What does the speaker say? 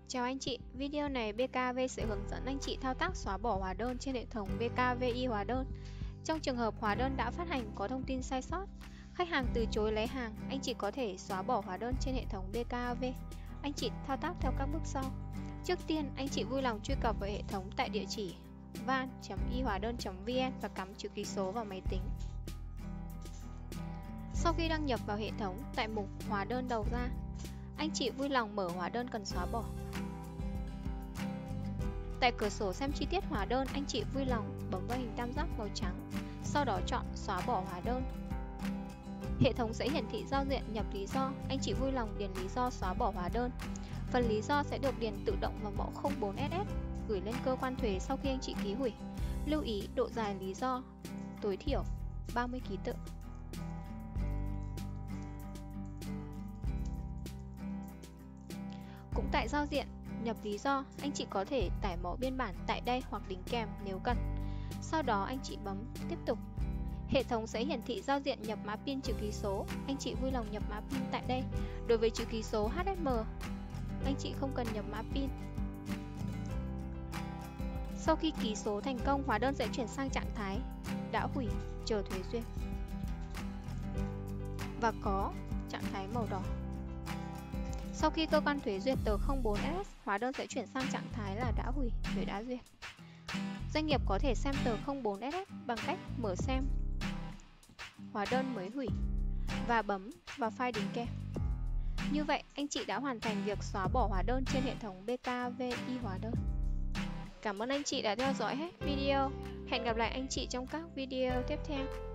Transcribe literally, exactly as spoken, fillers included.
Chào anh chị, video này bê ca vê sẽ hướng dẫn anh chị thao tác xóa bỏ hóa đơn trên hệ thống bê ca vê i hóa đơn. Trong trường hợp hóa đơn đã phát hành có thông tin sai sót, khách hàng từ chối lấy hàng, anh chị có thể xóa bỏ hóa đơn trên hệ thống bê ca vê. Anh chị thao tác theo các bước sau. Trước tiên, anh chị vui lòng truy cập vào hệ thống tại địa chỉ van chấm i hóa đơn chấm vn và cắm chữ ký số vào máy tính. Sau khi đăng nhập vào hệ thống, tại mục hóa đơn đầu ra, anh chị vui lòng mở hóa đơn cần xóa bỏ. Tại cửa sổ xem chi tiết hóa đơn, anh chị vui lòng bấm vào hình tam giác màu trắng, sau đó chọn xóa bỏ hóa đơn. Hệ thống sẽ hiển thị giao diện nhập lý do, anh chị vui lòng điền lý do xóa bỏ hóa đơn. Phần lý do sẽ được điền tự động vào mẫu không bốn S S, gửi lên cơ quan thuế sau khi anh chị ký hủy. Lưu ý độ dài lý do tối thiểu ba mươi ký tự. Cũng tại giao diện nhập lý do, anh chị có thể tải mẫu biên bản tại đây hoặc đính kèm nếu cần. Sau đó anh chị bấm tiếp tục. Hệ thống sẽ hiển thị giao diện nhập mã pin chữ ký số, anh chị vui lòng nhập mã pin tại đây. Đối với chữ ký số hát ét em, anh chị không cần nhập mã pin. Sau khi ký số thành công, hóa đơn sẽ chuyển sang trạng thái đã hủy, chờ thuế duyệt và có trạng thái màu đỏ. Sau khi cơ quan thuế duyệt tờ không bốn S S, hóa đơn sẽ chuyển sang trạng thái là đã hủy, thuế đã duyệt. Doanh nghiệp có thể xem tờ không bốn S S bằng cách mở xem hóa đơn mới hủy và bấm vào file đính kèm. Như vậy, anh chị đã hoàn thành việc xóa bỏ hóa đơn trên hệ thống bê ca vê i hóa đơn. Cảm ơn anh chị đã theo dõi hết video. Hẹn gặp lại anh chị trong các video tiếp theo.